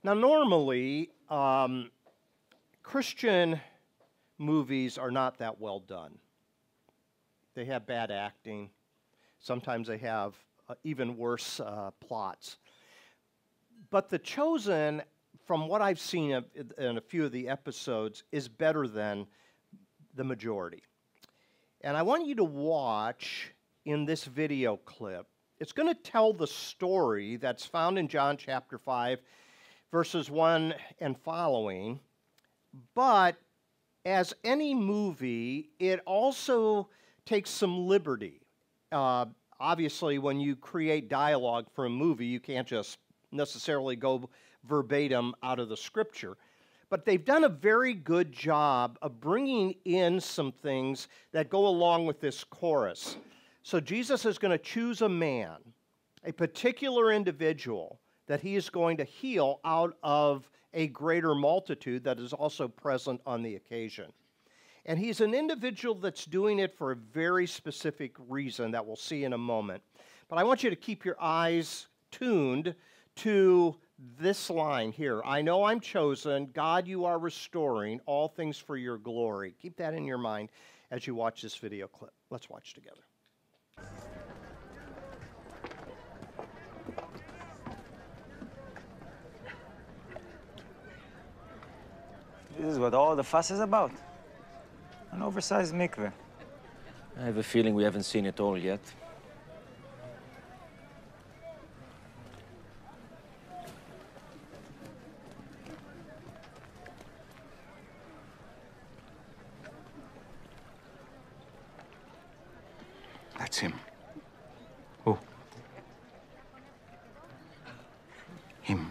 Now, normally, Christian movies are not that well done. They have bad acting. Sometimes they have even worse plots. But The Chosen, from what I've seen in a few of the episodes, is better than the majority. And I want you to watch in this video clip. It's going to tell the story that's found in John chapter 5, verses 1 and following. But as any movie, it also takes some liberty. Obviously, when you create dialogue for a movie, you can't just necessarily go verbatim out of the scripture. But they've done a very good job of bringing in some things that go along with this chorus. So Jesus is going to choose a man, a particular individual, that he is going to heal out of a greater multitude that is also present on the occasion. And he's an individual that's doing it for a very specific reason that we'll see in a moment. But I want you to keep your eyes tuned to this line here. I know I'm chosen. God, you are restoring all things for your glory. Keep that in your mind as you watch this video clip. Let's watch together. This is what all the fuss is about. An oversized mikveh. I have a feeling we haven't seen it all yet. That's him. Who? Him.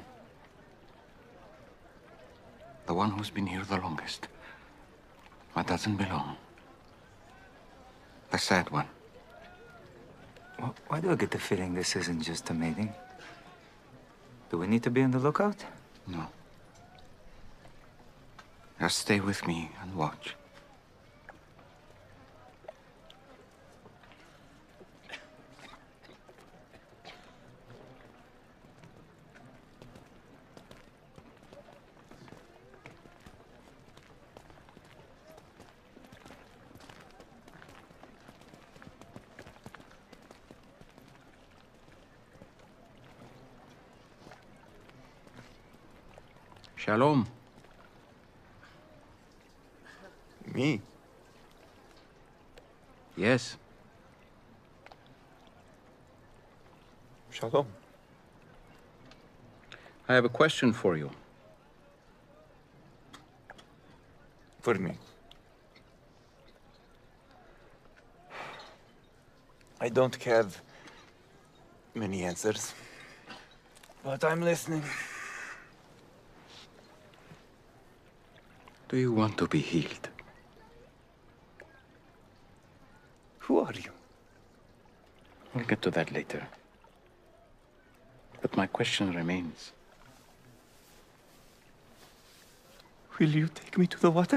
The one who's been here the longest. But doesn't belong. The sad one. Why do I get the feeling this isn't just a meeting? Do we need to be on the lookout? No. Just stay with me and watch. Shalom. Me? Yes. Shalom. I have a question for you. For me. I don't have many answers, but I'm listening. Do you want to be healed? Who are you? We'll get to that later. But my question remains. Will you take me to the water?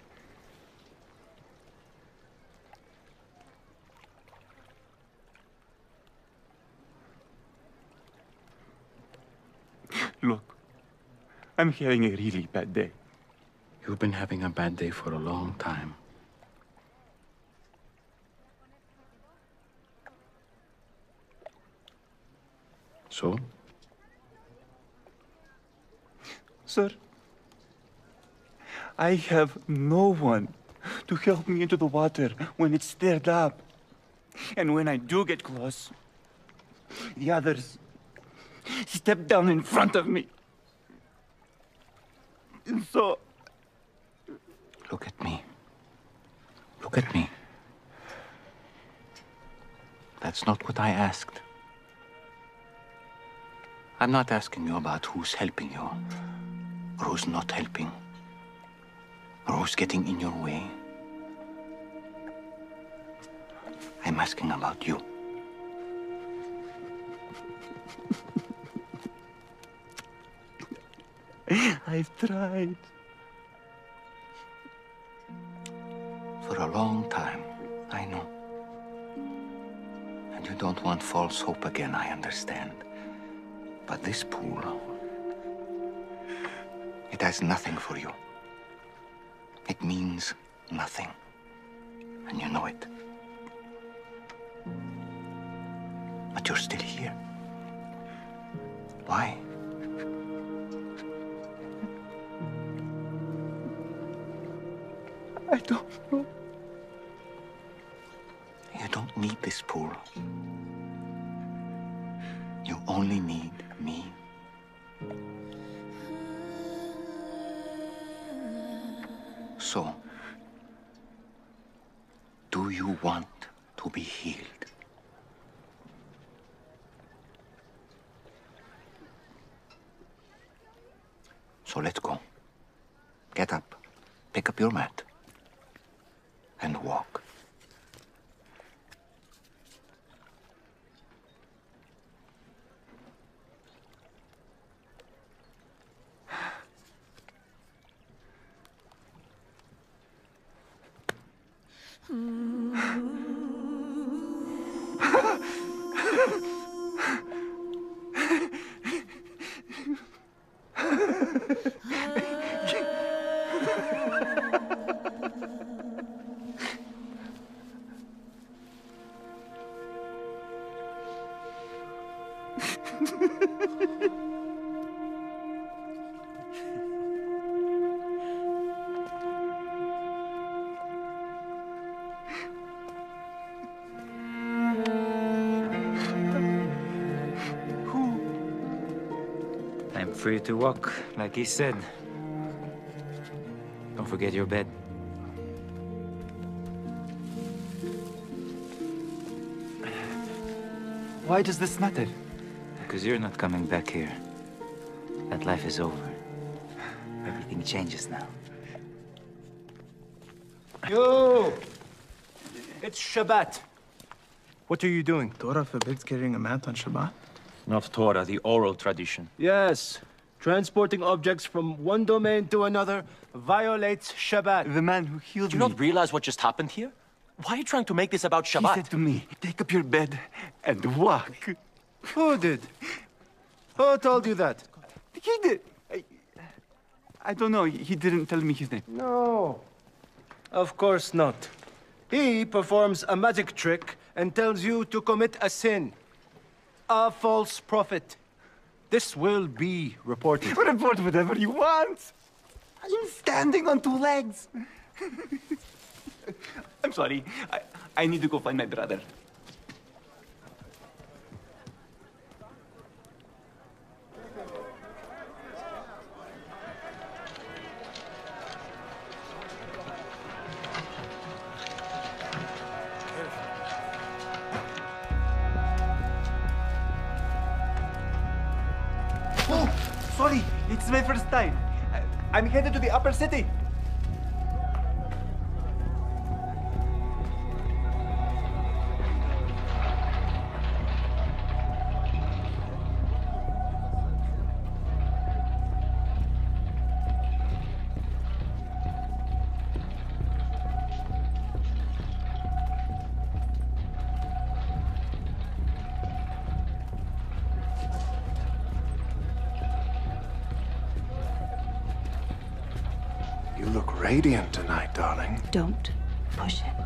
Look, I'm having a really bad day. You've been having a bad day for a long time. So? Sir, I have no one to help me into the water when it's stirred up. And when I do get close, the others step down in front of me. And so... Look at me. Look at me. That's not what I asked. I'm not asking you about who's helping you, or who's not helping, or who's getting in your way. I'm asking about you. I've tried. For a long time, I know. And you don't want false hope again, I understand. But this pool, has nothing for you. It means nothing. And you know it. But you're still here. Why? I don't know. You don't need this pool. You only need me. So, do you want to be healed? So let's go. Get up, pick up your mat, and walk. I'm free to walk, like he said. Don't forget your bed. Why does this matter? Because you're not coming back here. That life is over. Everything changes now. Yo! It's Shabbat. What are you doing? Torah forbids carrying a mat on Shabbat? Not Torah, the oral tradition. Yes. Transporting objects from one domain to another violates Shabbat. The man who healed Do you me, not realize what just happened here? Why are you trying to make this about he Shabbat? said to me, take up your bed and walk. Who did? Who told you that? He did. I don't know. He didn't tell me his name. No. Of course not. He performs a magic trick and tells you to commit a sin. A false prophet. This will be reported. Report whatever you want. I'm standing on two legs. I'm sorry. I need to go find my brother. Oh, sorry. It's my first time. I'm headed to the upper city. You look radiant tonight, darling. Don't push it.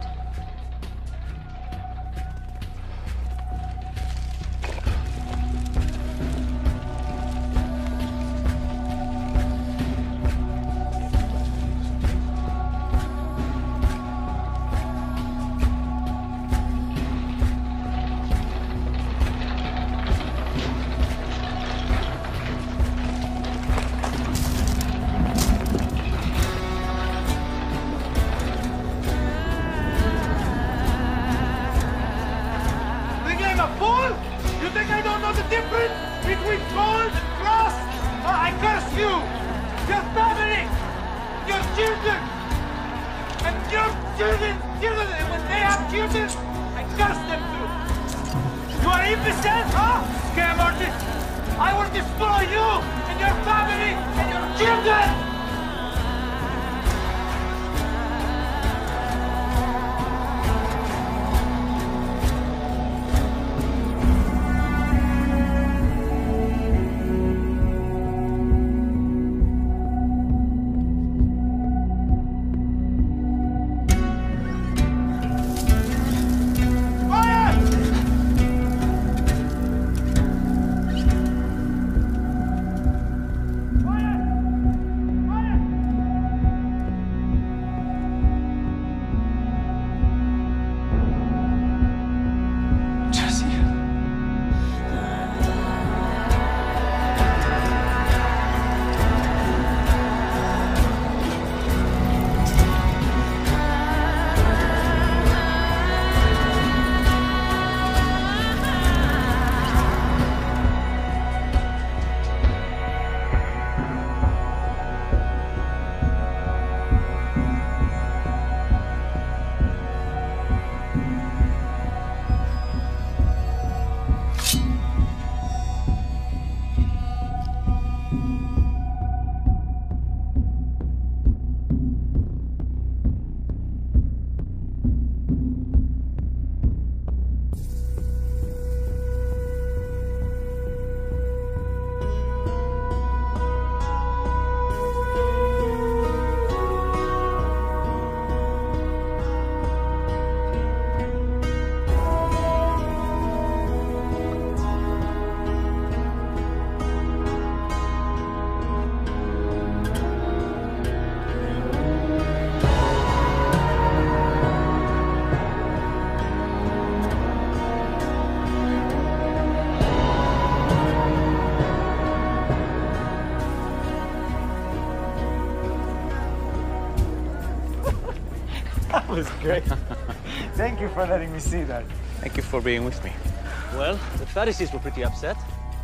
was great. Thank you for letting me see that. Thank you for being with me. Well, the Pharisees were pretty upset.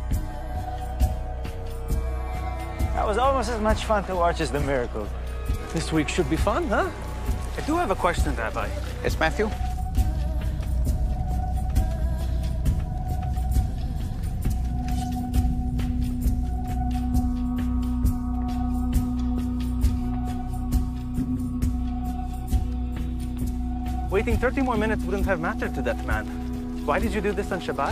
That was almost as much fun to watch as the miracle. This week should be fun, huh? I do have a question, Rabbi. Yes, Matthew? Waiting 30 more minutes wouldn't have mattered to that man. Why did you do this on Shabbat?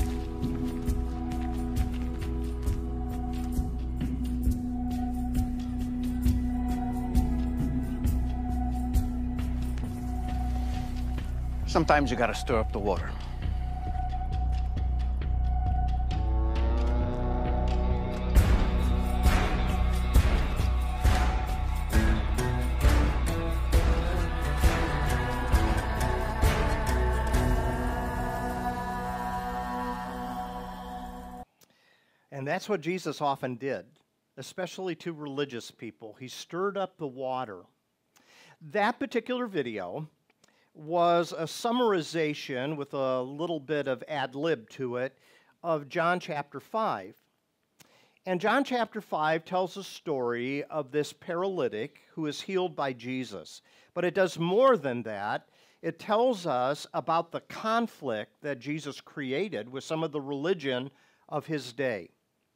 Sometimes you gotta stir up the water. And that's what Jesus often did, especially to religious people. He stirred up the water. That particular video was a summarization with a little bit of ad lib to it of John chapter 5. And John chapter 5 tells a story of this paralytic who is healed by Jesus. But it does more than that. It tells us about the conflict that Jesus created with some of the religion of his day.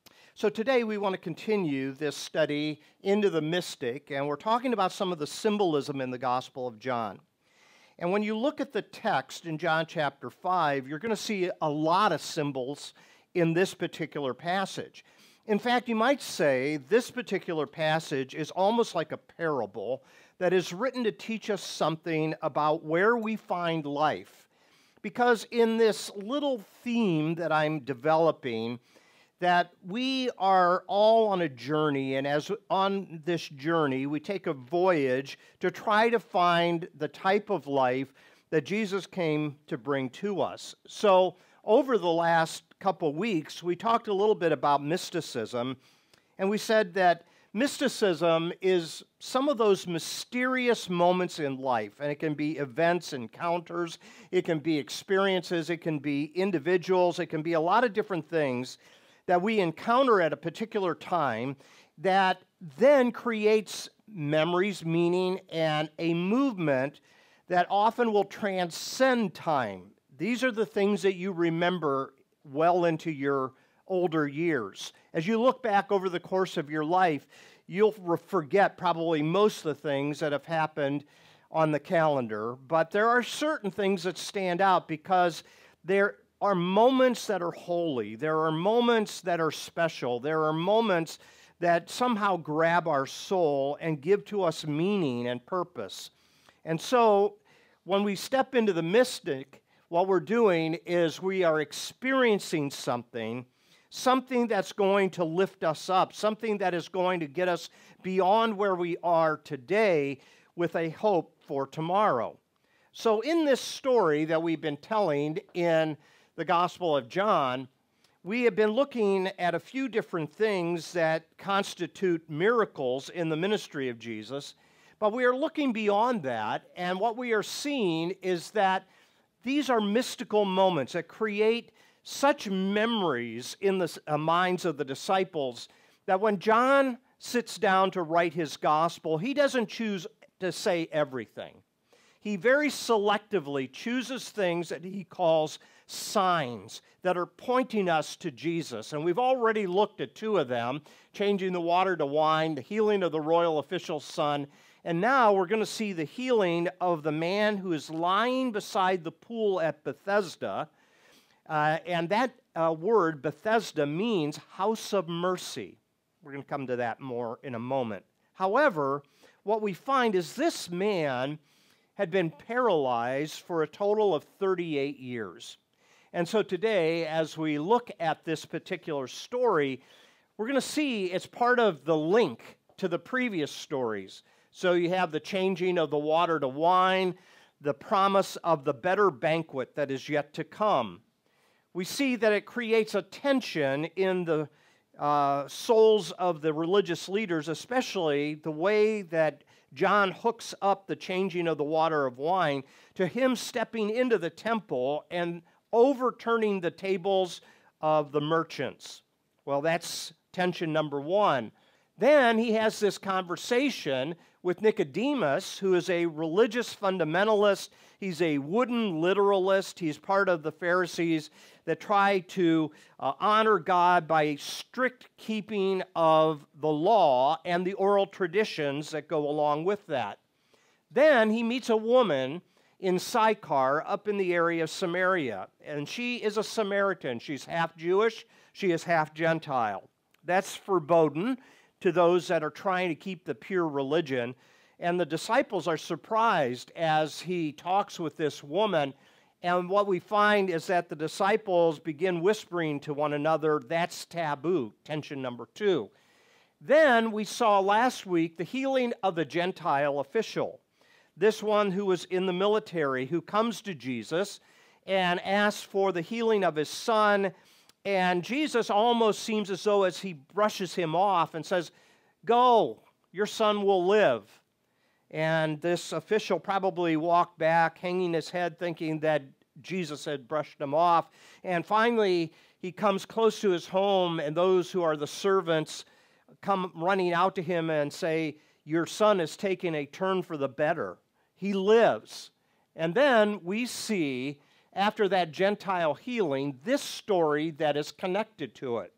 So today we want to continue this study into the mystic, and we're talking about some of the symbolism in the Gospel of John. And when you look at the text in John chapter 5, you're going to see a lot of symbols in this particular passage. In fact, you might say this particular passage is almost like a parable that is written to teach us something about where we find life. Because in this little theme that I'm developing, that we are all on a journey, and as on this journey, we take a voyage to try to find the type of life that Jesus came to bring to us. So over the last couple weeks, we talked a little bit about mysticism, and we said that mysticism is some of those mysterious moments in life, and it can be events, encounters, it can be experiences, it can be individuals, it can be a lot of different things that we encounter at a particular time that then creates memories, meaning, and a movement that often will transcend time. These are the things that you remember well into your older years. As you look back over the course of your life, you'll forget probably most of the things that have happened on the calendar, but there are certain things that stand out because there are moments that are holy. There are moments that are special. There are moments that somehow grab our soul and give to us meaning and purpose. And so when we step into the mystic, what we're doing is we are experiencing something that's going to lift us up, something that is going to get us beyond where we are today with a hope for tomorrow. So in this story that we've been telling in the Gospel of John, we have been looking at a few different things that constitute miracles in the ministry of Jesus, but we are looking beyond that, and what we are seeing is that these are mystical moments that create such memories in the minds of the disciples that when John sits down to write his gospel, he doesn't choose to say everything. He very selectively chooses things that he calls signs that are pointing us to Jesus. And we've already looked at two of them, changing the water to wine, the healing of the royal official's son, and now we're going to see the healing of the man who is lying beside the pool at Bethesda. And that word, Bethesda, means house of mercy. We're going to come to that more in a moment. However, what we find is this man had been paralyzed for a total of 38 years. And so today, as we look at this particular story, we're going to see it's part of the link to the previous stories. So you have the changing of the water to wine, the promise of the better banquet that is yet to come. We see that it creates a tension in the souls of the religious leaders, especially the way that John hooks up the changing of the water of wine to him stepping into the temple and overturning the tables of the merchants. Well, that's tension number one. Then he has this conversation with Nicodemus, who is a religious fundamentalist. He's a wooden literalist. He's part of the Pharisees that try to honor God by strict keeping of the law and the oral traditions that go along with that. Then he meets a woman in Sychar up in the area of Samaria, and she is a Samaritan. She's half Jewish, she is half Gentile. That's foreboding to those that are trying to keep the pure religion. And the disciples are surprised as he talks with this woman. And what we find is that the disciples begin whispering to one another, that's taboo, tension number two. Then we saw last week the healing of the Gentile official. This one who was in the military, who comes to Jesus and asks for the healing of his son. And Jesus almost seems as though as he brushes him off and says, go, your son will live. And this official probably walked back, hanging his head, thinking that Jesus had brushed him off. And finally, he comes close to his home, and those who are the servants come running out to him and say, your son is taking a turn for the better. He lives. And then we see, after that Gentile healing, this story that is connected to it.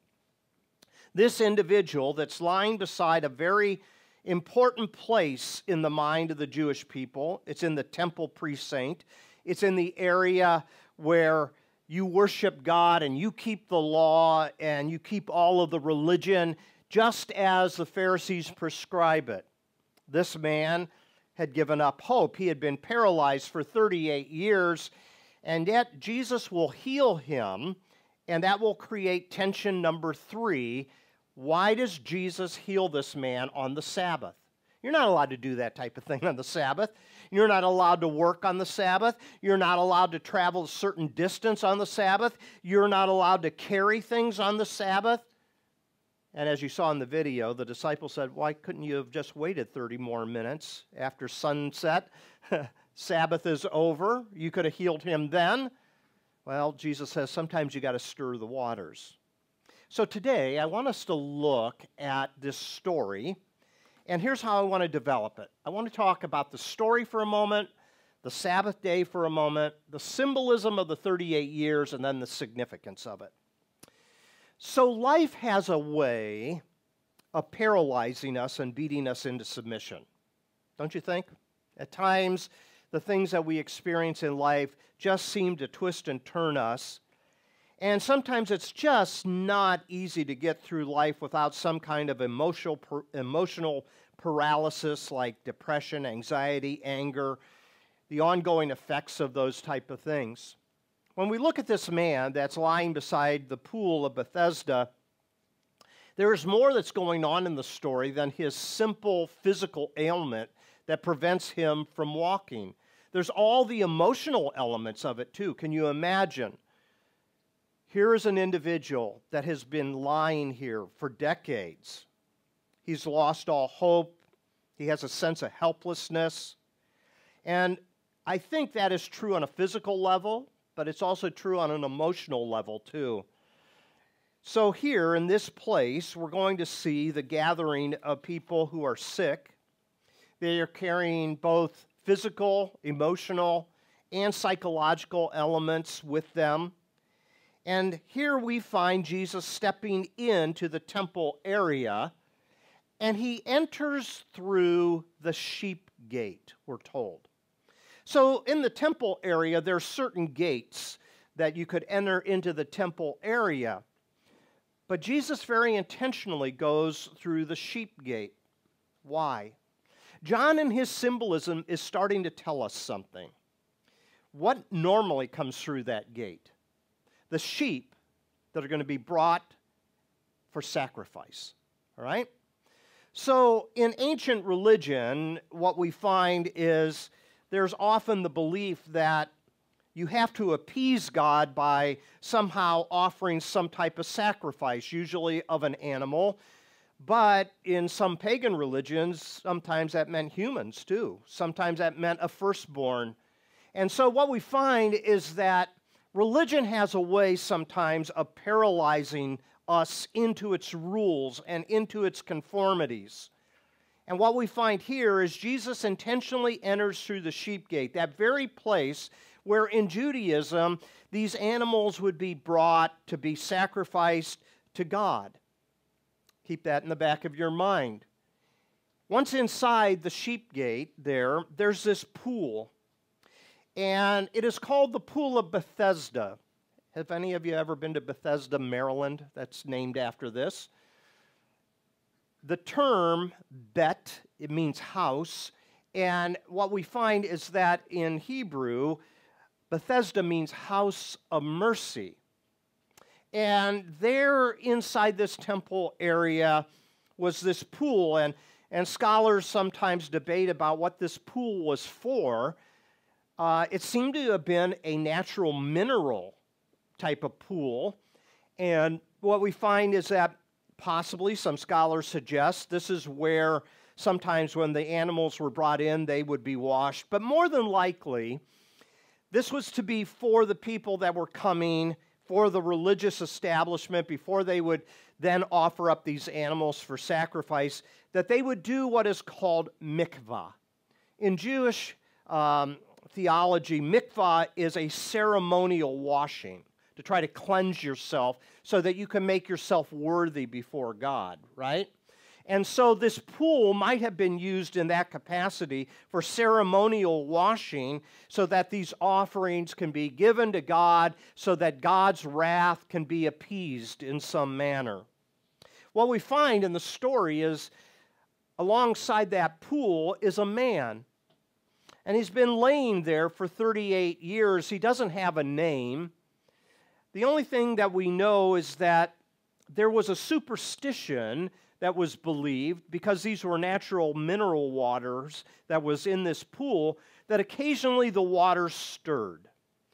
This individual that's lying beside a very important place in the mind of the Jewish people. It's in the temple precinct. It's in the area where you worship God and you keep the law and you keep all of the religion just as the Pharisees prescribe it. This man had given up hope. He had been paralyzed for 38 years, and yet Jesus will heal him, and that will create tension number three. Why does Jesus heal this man on the Sabbath? You're not allowed to do that type of thing on the Sabbath. You're not allowed to work on the Sabbath. You're not allowed to travel a certain distance on the Sabbath. You're not allowed to carry things on the Sabbath. And as you saw in the video, the disciples said, why couldn't you have just waited 30 more minutes after sunset? Sabbath is over. You could have healed him then. Well, Jesus says sometimes you got to stir the waters. So today, I want us to look at this story, and here's how I want to develop it. I want to talk about the story for a moment, the Sabbath day for a moment, the symbolism of the 38 years, and then the significance of it. So life has a way of paralyzing us and beating us into submission, don't you think? At times, the things that we experience in life just seem to twist and turn us. And sometimes it's just not easy to get through life without some kind of emotional paralysis like depression, anxiety, anger, the ongoing effects of those type of things. When we look at this man that's lying beside the pool of Bethesda, there is more that's going on in the story than his simple physical ailment that prevents him from walking. There's all the emotional elements of it too. Can you imagine? Here is an individual that has been lying here for decades. He's lost all hope. He has a sense of helplessness. And I think that is true on a physical level, but it's also true on an emotional level too. So here in this place, we're going to see the gathering of people who are sick. They are carrying both physical, emotional, and psychological elements with them. And here we find Jesus stepping into the temple area, and he enters through the sheep gate, we're told. So in the temple area, there are certain gates that you could enter into the temple area. But Jesus very intentionally goes through the sheep gate. Why? John in his symbolism is starting to tell us something. What normally comes through that gate? The sheep that are going to be brought for sacrifice, all right? So in ancient religion, what we find is there's often the belief that you have to appease God by somehow offering some type of sacrifice, usually of an animal. But in some pagan religions, sometimes that meant humans too. Sometimes that meant a firstborn. And so what we find is that religion has a way sometimes of paralyzing us into its rules and into its conformities. And what we find here is Jesus intentionally enters through the sheep gate, that very place where in Judaism these animals would be brought to be sacrificed to God. Keep that in the back of your mind. Once inside the sheep gate there's this pool. And it is called the Pool of Bethesda. Have any of you ever been to Bethesda, Maryland? That's named after this. The term bet, it means house. And what we find is that in Hebrew, Bethesda means house of mercy. And there inside this temple area was this pool. And scholars sometimes debate about what this pool was for. It seemed to have been a natural mineral type of pool. And what we find is that possibly some scholars suggest this is where sometimes when the animals were brought in, they would be washed. But more than likely, this was to be for the people that were coming, for the religious establishment, before they would then offer up these animals for sacrifice, that they would do what is called mikvah. In Jewish theology, mikvah is a ceremonial washing to try to cleanse yourself so that you can make yourself worthy before God, right? And so this pool might have been used in that capacity for ceremonial washing so that these offerings can be given to God so that God's wrath can be appeased in some manner. What we find in the story is alongside that pool is a man. And he's been laying there for 38 years. He doesn't have a name. The only thing that we know is that there was a superstition that was believed, because these were natural mineral waters that was in this pool, that occasionally the water stirred.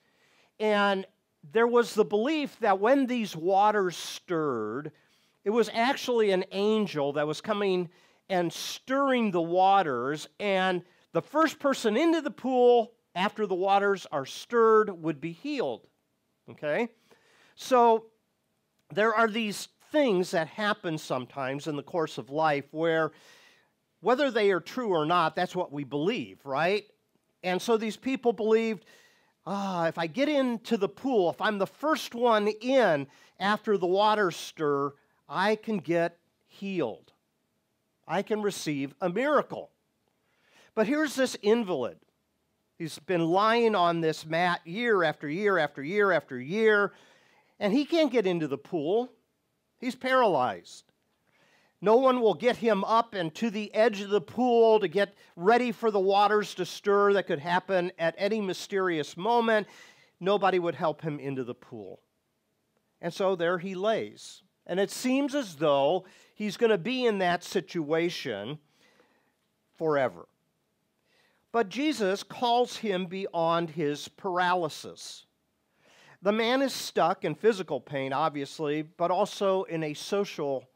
And there was the belief that when these waters stirred, it was actually an angel that was coming and stirring the waters, and the first person into the pool after the waters are stirred would be healed. Okay? So there are these things that happen sometimes in the course of life where, whether they are true or not, that's what we believe, right? And so these people believed, if I get into the pool, if I'm the first one in after the waters stir, I can get healed. I can receive a miracle. But here's this invalid. He's been lying on this mat year after year after year after year, and he can't get into the pool. He's paralyzed. No one will get him up and to the edge of the pool to get ready for the waters to stir that could happen at any mysterious moment. Nobody would help him into the pool. And so there he lays. And it seems as though he's going to be in that situation forever. But Jesus calls him beyond his paralysis. The man is stuck in physical pain, obviously, but also in a social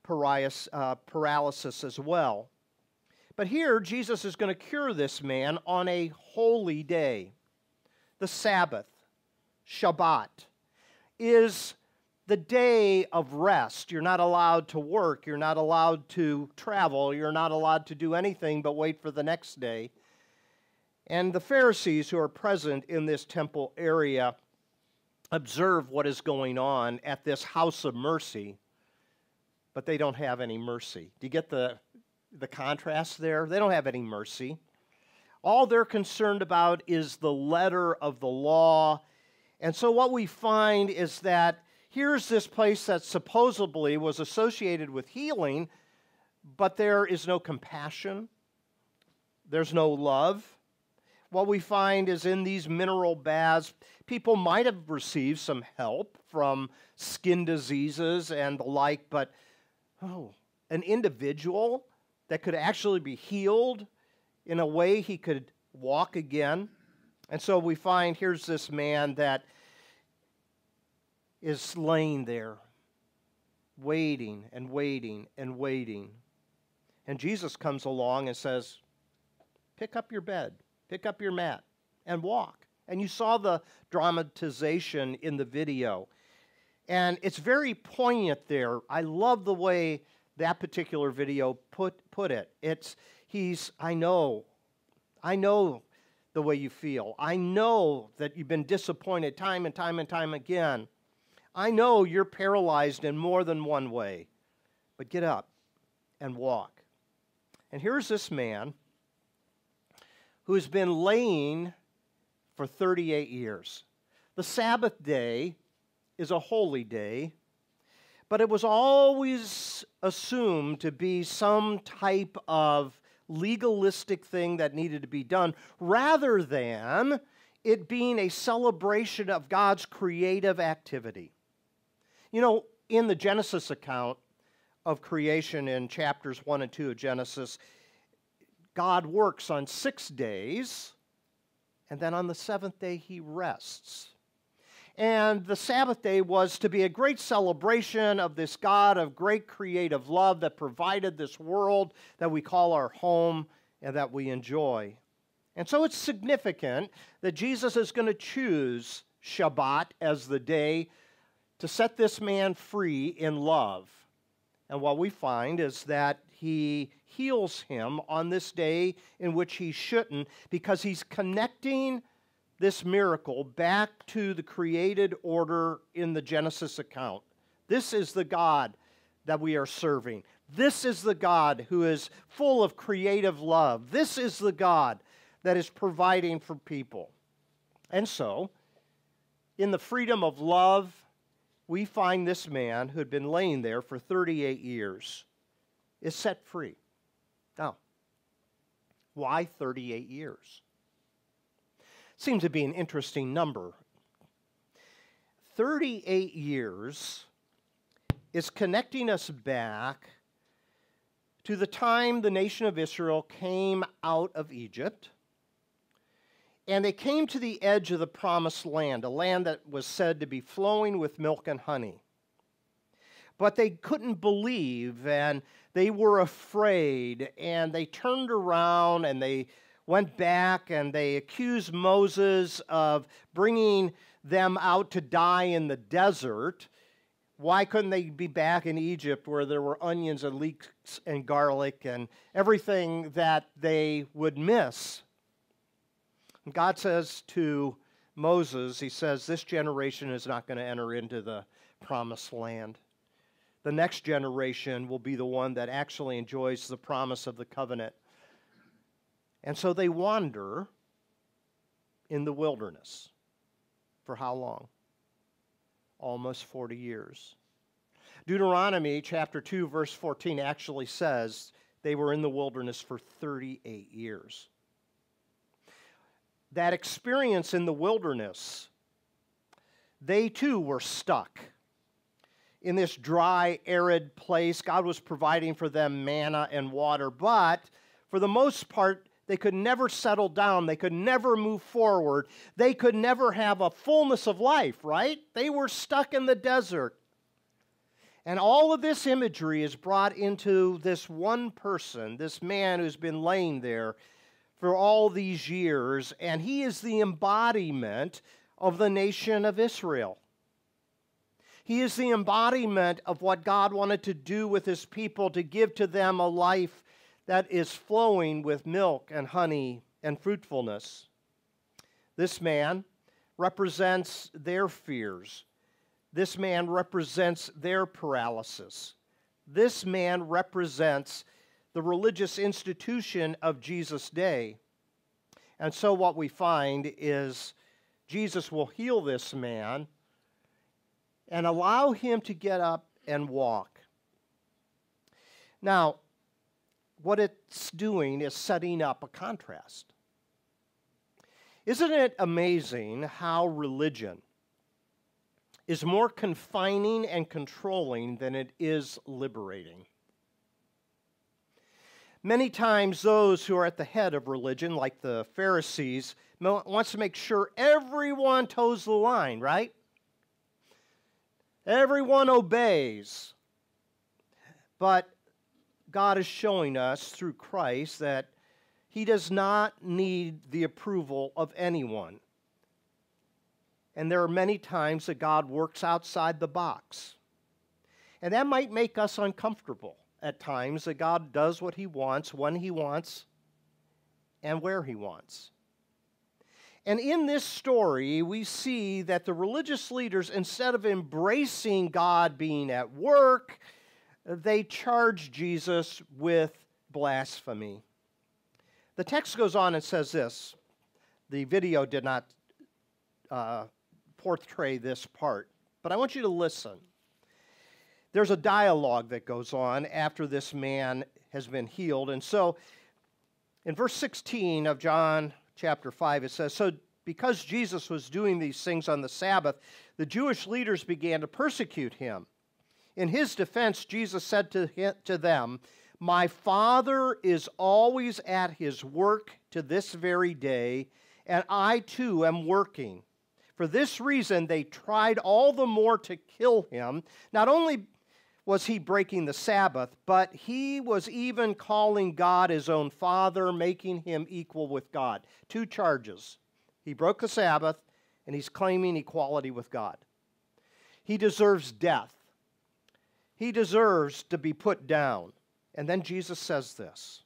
paralysis as well. But here, Jesus is going to cure this man on a holy day. The Sabbath, Shabbat, is the day of rest. You're not allowed to work. You're not allowed to travel. You're not allowed to do anything but wait for the next day. And the Pharisees who are present in this temple area observe what is going on at this house of mercy, but they don't have any mercy. Do you get the contrast there? They don't have any mercy. All they're concerned about is the letter of the law. And so what we find is that here's this place that supposedly was associated with healing, but there is no compassion. There's no love. What we find is in these mineral baths, people might have received some help from skin diseases and the like, but an individual that could actually be healed in a way he could walk again, And so we find here's this man that is laying there, waiting and waiting and waiting. And Jesus comes along and says, pick up your bed, pick up your mat, and walk. And you saw the dramatization in the video. And it's very poignant there. I love the way that particular video put it. I know the way you feel. I know that you've been disappointed time and time and time again. I know you're paralyzed in more than one way. But get up and walk. And here's this man who's been laying for 38 years. The Sabbath day is a holy day, but it was always assumed to be some type of legalistic thing that needed to be done, rather than it being a celebration of God's creative activity. You know, in the Genesis account of creation in chapters 1 and 2 of Genesis, God works on 6 days, and then on the 7th day he rests. And the Sabbath day was to be a great celebration of this God of great creative love that provided this world that we call our home and that we enjoy. And so it's significant that Jesus is going to choose Shabbat as the day to set this man free in love. And what we find is that he heals him on this day in which he shouldn't, because he's connecting this miracle back to the created order in the Genesis account. This is the God that we are serving. This is the God who is full of creative love. This is the God that is providing for people. And so, in the freedom of love, we find this man who had been laying there for 38 years is set free. Now, why 38 years? Seems to be an interesting number. 38 years is connecting us back to the time the nation of Israel came out of Egypt, and they came to the edge of the promised land, a land that was said to be flowing with milk and honey. But they couldn't believe, and they were afraid, and they turned around and they went back and they accused Moses of bringing them out to die in the desert. Why couldn't they be back in Egypt where there were onions and leeks and garlic and everything that they would miss? And God says to Moses, he says, this generation is not going to enter into the promised land. The next generation will be the one that actually enjoys the promise of the covenant. And so they wander in the wilderness. For how long? Almost 40 years. Deuteronomy chapter 2, verse 14 actually says they were in the wilderness for 38 years. That experience in the wilderness, they too were stuck in this dry, arid place. God was providing for them manna and water, but for the most part, they could never settle down. They could never move forward. They could never have a fullness of life, right? They were stuck in the desert. And all of this imagery is brought into this one person, this man who's been laying there for all these years, and he is the embodiment of the nation of Israel. He is the embodiment of what God wanted to do with his people, to give to them a life that is flowing with milk and honey and fruitfulness. This man represents their fears. This man represents their paralysis. This man represents the religious institution of Jesus' day. And so what we find is Jesus will heal this man and allow him to get up and walk. Now, what it's doing is setting up a contrast. Isn't it amazing how religion is more confining and controlling than it is liberating? Many times those who are at the head of religion, like the Pharisees, wants to make sure everyone toes the line, right? Everyone obeys. But God is showing us through Christ that he does not need the approval of anyone. And there are many times that God works outside the box. And that might make us uncomfortable at times, that God does what he wants, when he wants, and where he wants. And in this story, we see that the religious leaders, instead of embracing God being at work, they charge Jesus with blasphemy. The text goes on and says this. The video did not portray this part, but I want you to listen. There's a dialogue that goes on after this man has been healed. And so in verse 16 of John chapter 5, it says, "So because Jesus was doing these things on the Sabbath, the Jewish leaders began to persecute him. In his defense, Jesus said to them, 'My Father is always at his work to this very day, and I too am working.' For this reason, they tried all the more to kill him. Not only was he breaking the Sabbath, but he was even calling God his own Father, making him equal with God." Two charges. He broke the Sabbath, and he's claiming equality with God. He deserves death. He deserves to be put down. And then Jesus says this.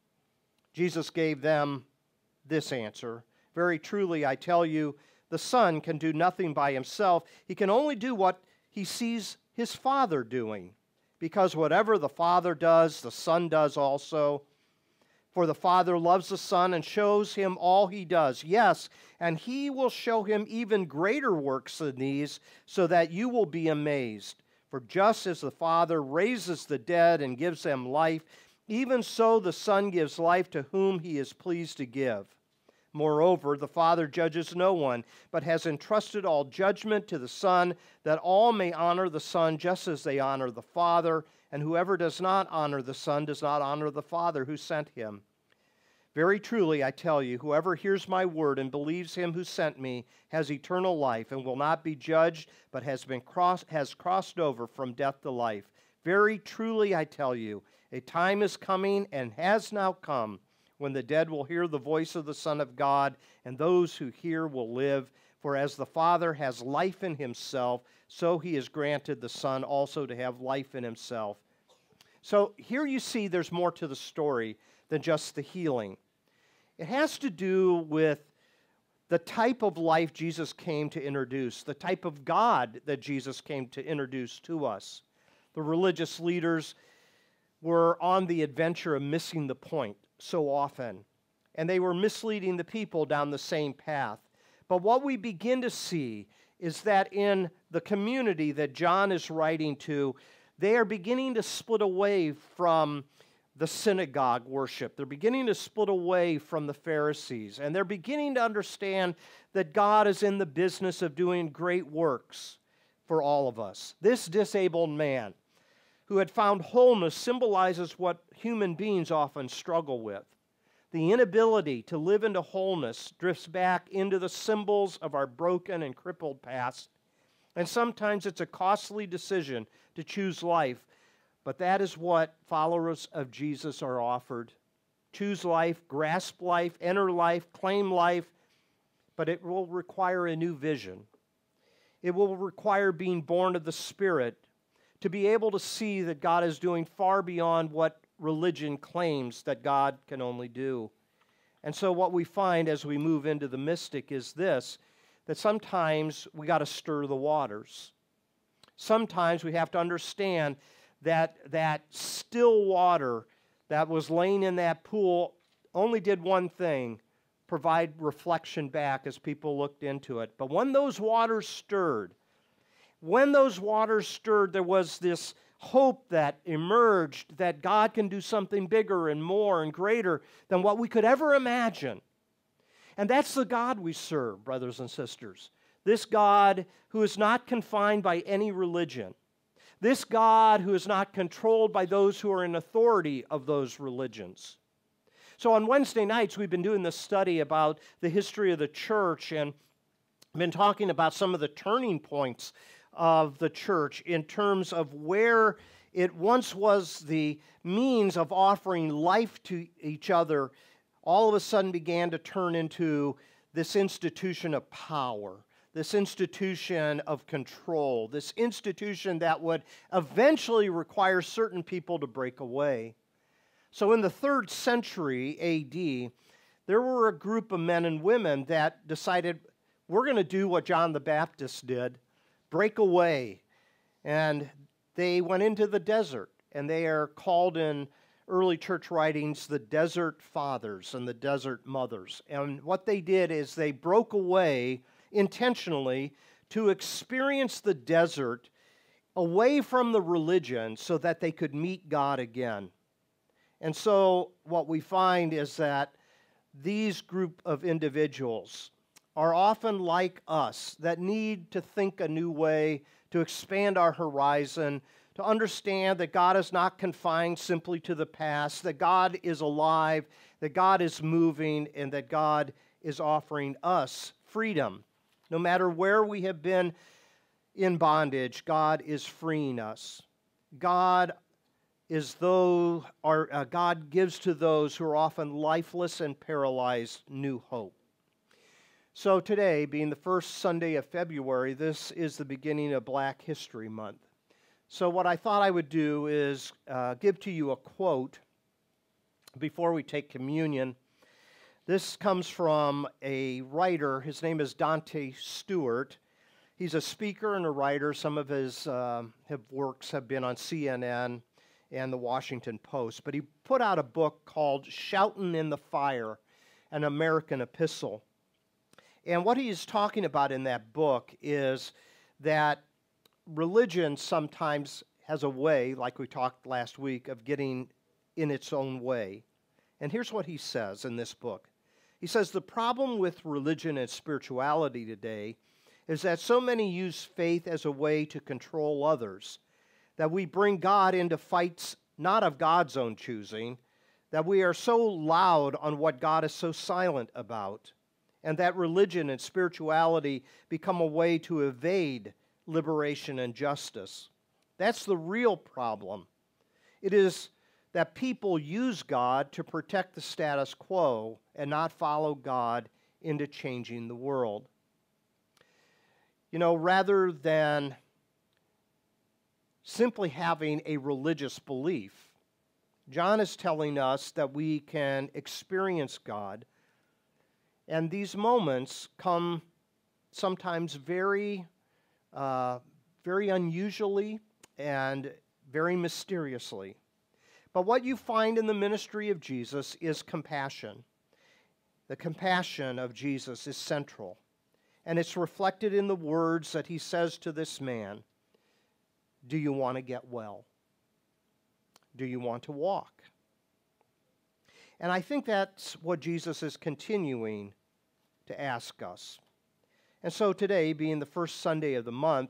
Jesus gave them this answer. "Very truly, I tell you, the Son can do nothing by himself. He can only do what he sees his Father doing. Because whatever the Father does, the Son does also. For the Father loves the Son and shows him all he does. Yes, and he will show him even greater works than these, so that you will be amazed. For just as the Father raises the dead and gives them life, even so the Son gives life to whom he is pleased to give. Moreover, the Father judges no one, but has entrusted all judgment to the Son, that all may honor the Son just as they honor the Father. And whoever does not honor the Son does not honor the Father who sent him. Very truly, I tell you, whoever hears my word and believes him who sent me has eternal life and will not be judged, but has crossed over from death to life. Very truly, I tell you, a time is coming and has now come when the dead will hear the voice of the Son of God, and those who hear will live. For as the Father has life in himself, so he has granted the Son also to have life in himself." So here you see there's more to the story than just the healing. It has to do with the type of life Jesus came to introduce, the type of God that Jesus came to introduce to us. The religious leaders were on the adventure of missing the point so often, and they were misleading the people down the same path. But what we begin to see is that in the community that John is writing to, they are beginning to split away from the synagogue worship. They're beginning to split away from the Pharisees, and they're beginning to understand that God is in the business of doing great works for all of us. This disabled man who had found wholeness symbolizes what human beings often struggle with. The inability to live into wholeness drifts back into the symbols of our broken and crippled past. And sometimes it's a costly decision to choose life, but that is what followers of Jesus are offered. Choose life, grasp life, enter life, claim life, but it will require a new vision. It will require being born of the Spirit to be able to see that God is doing far beyond what religion claims that God can only do. And so what we find as we move into the mystic is this, that sometimes we got to stir the waters. Sometimes we have to understand that still water that was laying in that pool only did one thing, provide reflection back as people looked into it. But when those waters stirred, there was this hope that emerged that God can do something bigger and more and greater than what we could ever imagine. And that's the God we serve, brothers and sisters. This God who is not confined by any religion. This God who is not controlled by those who are in authority of those religions. So on Wednesday nights, we've been doing this study about the history of the church and been talking about some of the turning points of the church in terms of where it once was the means of offering life to each other, all of a sudden began to turn into this institution of power, this institution of control, this institution that would eventually require certain people to break away. So in the 3rd century AD, there were a group of men and women that decided, we're going to do what John the Baptist did, break away. And they went into the desert, and they are called in early church writings the Desert Fathers and the Desert Mothers. And what they did is they broke away intentionally to experience the desert away from the religion so that they could meet God again. And so what we find is that these group of individuals are often like us that need to think a new way, to expand our horizon, to understand that God is not confined simply to the past, that God is alive, that God is moving, and that God is offering us freedom. No matter where we have been in bondage, God is freeing us. God gives to those who are often lifeless and paralyzed new hope. So today, being the first Sunday of February, this is the beginning of Black History Month. So what I thought I would do is give to you a quote before we take communion. This comes from a writer. His name is Dante Stewart. He's a speaker and a writer. Some of his works have been on CNN and the Washington Post. But he put out a book called Shoutin' in the Fire, an American Epistle. And what he's talking about in that book is that religion sometimes has a way, like we talked last week, of getting in its own way. And here's what he says in this book. He says, the problem with religion and spirituality today is that so many use faith as a way to control others, that we bring God into fights not of God's own choosing, that we are so loud on what God is so silent about, and that religion and spirituality become a way to evade liberation and justice. That's the real problem. It is that people use God to protect the status quo and not follow God into changing the world. You know, rather than simply having a religious belief, John is telling us that we can experience God. And these moments come sometimes very unusually and very mysteriously. But what you find in the ministry of Jesus is compassion. The compassion of Jesus is central. And it's reflected in the words that he says to this man. Do you want to get well? Do you want to walk? And I think that's what Jesus is continuing to ask us. And so today, being the first Sunday of the month,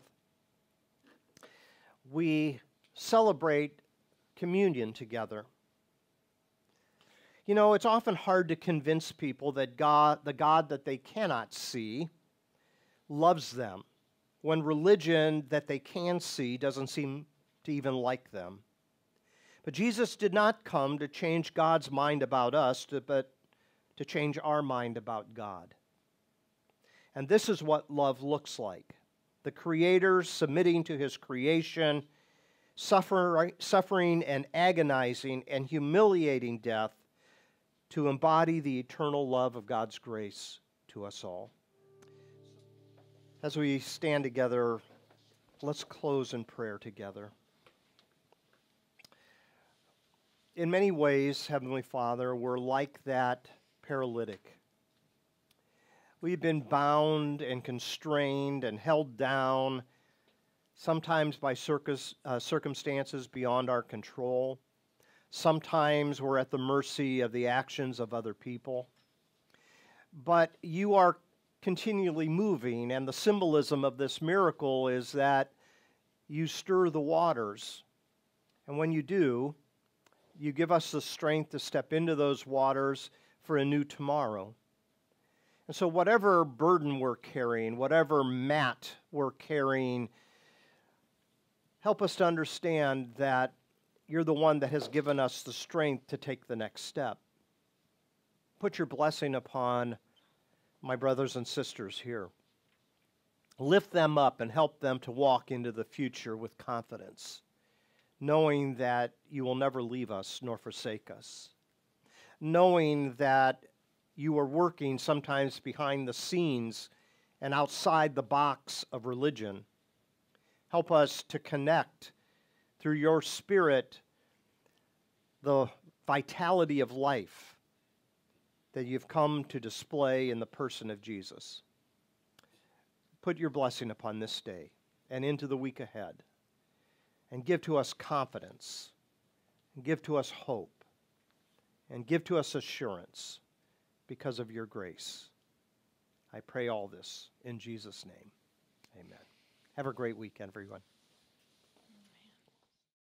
we celebrate communion together. You know, it's often hard to convince people that God, the God that they cannot see, loves them, when religion that they can see doesn't seem to even like them. But Jesus did not come to change God's mind about us, but to change our mind about God. And this is what love looks like. The Creator submitting to His creation, suffering and agonizing and humiliating death to embody the eternal love of God's grace to us all. As we stand together, let's close in prayer together. In many ways, Heavenly Father, we're like that paralytic. We've been bound and constrained and held down, sometimes by circumstances beyond our control. Sometimes we're at the mercy of the actions of other people. But you are continually moving, and the symbolism of this miracle is that you stir the waters. And when you do, you give us the strength to step into those waters for a new tomorrow. And so whatever burden we're carrying, whatever mat we're carrying, help us to understand that you're the one that has given us the strength to take the next step. Put your blessing upon my brothers and sisters here. Lift them up and help them to walk into the future with confidence, knowing that you will never leave us nor forsake us, knowing that you are working sometimes behind the scenes and outside the box of religion. Help us to connect through your Spirit the vitality of life that you've come to display in the person of Jesus. Put your blessing upon this day and into the week ahead, and give to us confidence, and give to us hope, and give to us assurance because of your grace. I pray all this in Jesus' name. Amen. Have a great weekend, everyone.